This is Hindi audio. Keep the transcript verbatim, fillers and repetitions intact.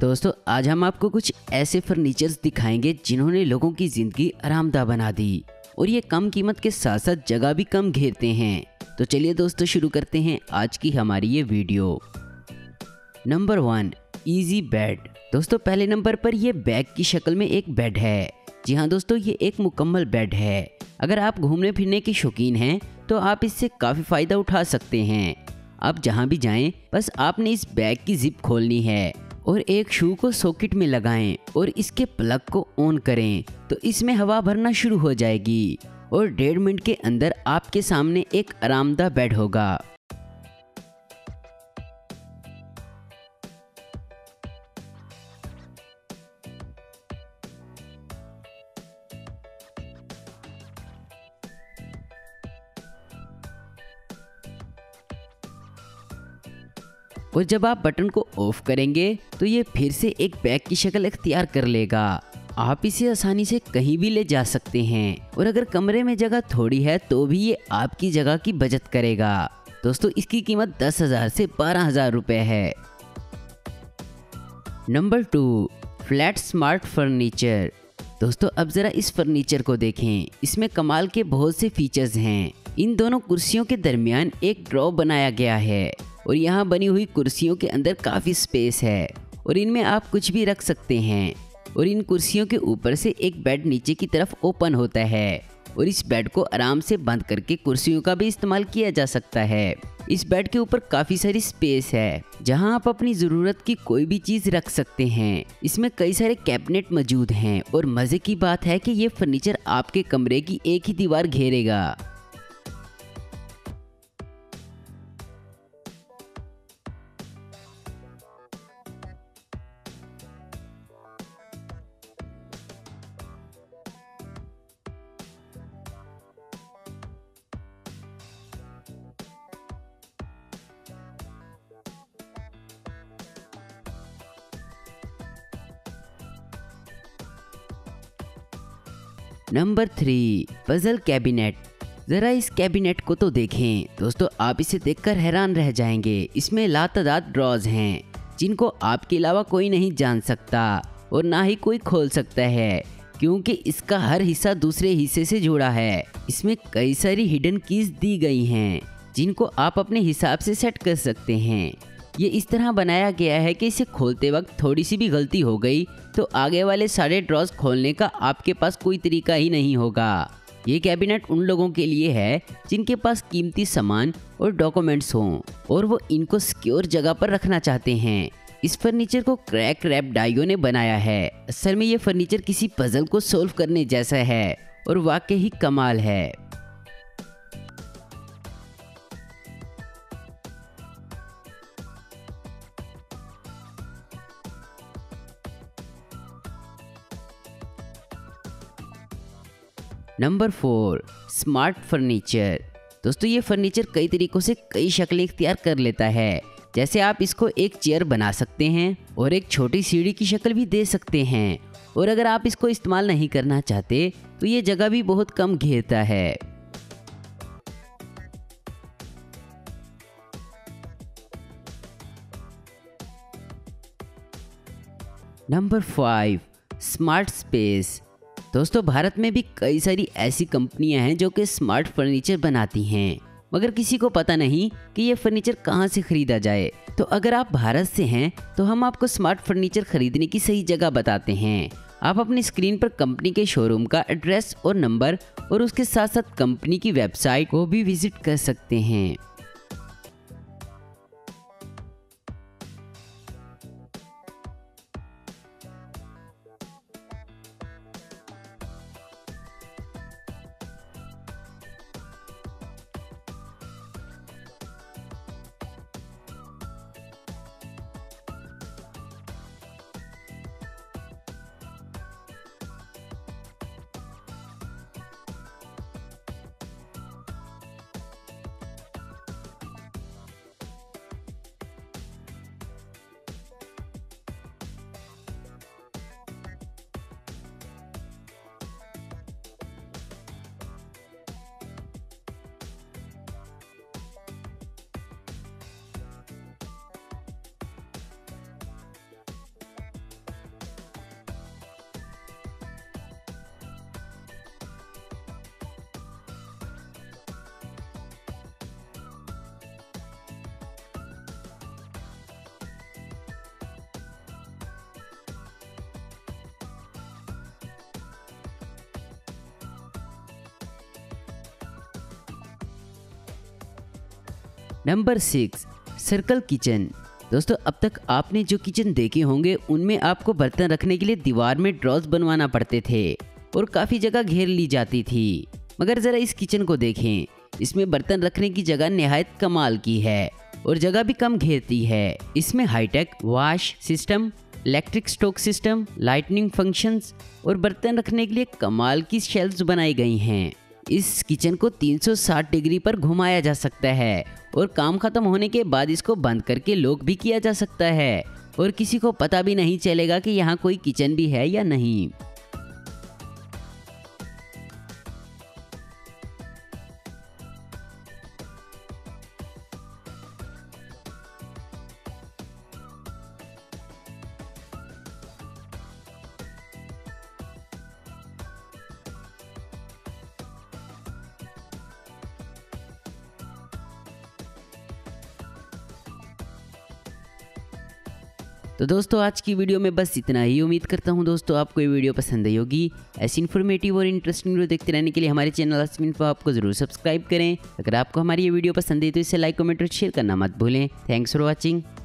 दोस्तों आज हम आपको कुछ ऐसे फर्नीचर्स दिखाएंगे जिन्होंने लोगों की ज़िंदगी आरामदाह बना दी और ये कम कीमत के साथ साथ जगह भी कम घेरते हैं। तो चलिए दोस्तों शुरू करते हैं आज की हमारी ये video. Number one, easy bed. दोस्तों पहले नंबर पर ये बैग की शक्ल में एक बेड है। जी हाँ दोस्तों, ये एक मुकम्मल बेड है। अगर आप घूमने फिरने के शौकीन हैं तो आप इससे काफ़ी फ़ायदा उठा सकते हैं। आप जहाँ भी जाएं बस आपने इस बैग की जिप खोलनी है और एक शू को सॉकेट में लगाएं और इसके प्लग को ऑन करें तो इसमें हवा भरना शुरू हो जाएगी और डेढ़ मिनट के अंदर आपके सामने एक आरामदाह बेड होगा। और जब आप बटन को ऑफ करेंगे तो ये फिर से एक बैग की शक्ल इख्तियार कर लेगा। आप इसे आसानी से कहीं भी ले जा सकते हैं और अगर कमरे में जगह थोड़ी है तो भी ये आपकी जगह की बचत करेगा। दोस्तों इसकी कीमत दस हजार से बारह हजार रुपए है। Number two, flat smart furniture. दोस्तों अब ज़रा इस फर्नीचर को देखें, इसमें कमाल के बहुत से फीचर्स हैं। इन दोनों कुर्सियों के दरमियान एक ड्रॉ बनाया गया है और यहाँ बनी हुई कुर्सियों के अंदर काफ़ी स्पेस है और इनमें आप कुछ भी रख सकते हैं। और इन कुर्सियों के ऊपर से एक बेड नीचे की तरफ ओपन होता है और इस बेड को आराम से बंद करके कुर्सियों का भी इस्तेमाल किया जा सकता है। इस बेड के ऊपर काफ़ी सारी स्पेस है जहां आप अपनी ज़रूरत की कोई भी चीज़ रख सकते हैं। इसमें कई सारे कैबिनेट मौजूद हैं और मज़े की बात है कि ये फर्नीचर आपके कमरे की एक ही दीवार घेरेगा। Number three, puzzle cabinet. ज़रा इस कैबिनेट को तो देखें दोस्तों, आप इसे देखकर हैरान रह जाएंगे। इसमें लातादाद ड्रॉज हैं जिनको आपके अलावा कोई नहीं जान सकता और ना ही कोई खोल सकता है क्योंकि इसका हर हिस्सा दूसरे हिस्से से जुड़ा है। इसमें कई सारी हिडन कीज दी गई हैं जिनको आप अपने हिसाब से सेट कर सकते हैं। ये इस तरह बनाया गया है कि इसे खोलते वक्त थोड़ी सी भी गलती हो गई तो आगे वाले सारे ड्रॉज खोलने का आपके पास कोई तरीका ही नहीं होगा। ये कैबिनेट उन लोगों के लिए है जिनके पास कीमती सामान और डॉक्यूमेंट्स हों और वो इनको सिक्योर जगह पर रखना चाहते हैं। इस फर्नीचर को क्रैक रैप डाइयो ने बनाया है। असल में ये फर्नीचर किसी पजल को सोल्व करने जैसा है और वाकई ही कमाल है। Number four, smart furniture. दोस्तों ये फर्नीचर कई तरीकों से कई शक्लें इख्तियार कर लेता है। जैसे आप इसको एक चेयर बना सकते हैं और एक छोटी सीढ़ी की शक्ल भी दे सकते हैं और अगर आप इसको इस्तेमाल नहीं करना चाहते तो ये जगह भी बहुत कम घेरता है। Number five, smart space. दोस्तों भारत में भी कई सारी ऐसी कंपनियां हैं जो कि स्मार्ट फर्नीचर बनाती हैं मगर किसी को पता नहीं कि ये फर्नीचर कहां से खरीदा जाए। तो अगर आप भारत से हैं तो हम आपको स्मार्ट फर्नीचर खरीदने की सही जगह बताते हैं। आप अपनी स्क्रीन पर कंपनी के शोरूम का एड्रेस और नंबर और उसके साथ साथ कंपनी की वेबसाइट को भी विजिट कर सकते हैं। Number six, circle kitchen. दोस्तों अब तक आपने जो किचन देखे होंगे उनमें आपको बर्तन रखने के लिए दीवार में ड्रॉज बनवाना पड़ते थे और काफ़ी जगह घेर ली जाती थी, मगर ज़रा इस किचन को देखें। इसमें बर्तन रखने की जगह निहायत कमाल की है और जगह भी कम घेरती है। इसमें hi-tech wash system, electric stove system, lightning functions और बर्तन रखने के लिए कमाल की शेल्फ्स बनाई गई हैं। इस किचन को तीन सौ साठ डिग्री पर घुमाया जा सकता है और काम खत्म होने के बाद इसको बंद करके लॉक भी किया जा सकता है और किसी को पता भी नहीं चलेगा कि यहाँ कोई किचन भी है या नहीं। तो दोस्तों आज की वीडियो में बस इतना ही। उम्मीद करता हूँ दोस्तों आपको ये वीडियो पसंद आई होगी। ऐसी इन्फॉर्मेटिव और इंटरेस्टिंग वीडियो देखते रहने के लिए हमारे चैनल आस्किन इन्फो आपको जरूर सब्सक्राइब करें। अगर आपको हमारी ये वीडियो पसंद है तो इसे लाइक कमेंट और शेयर करना मत भूलें। Thanks for watching.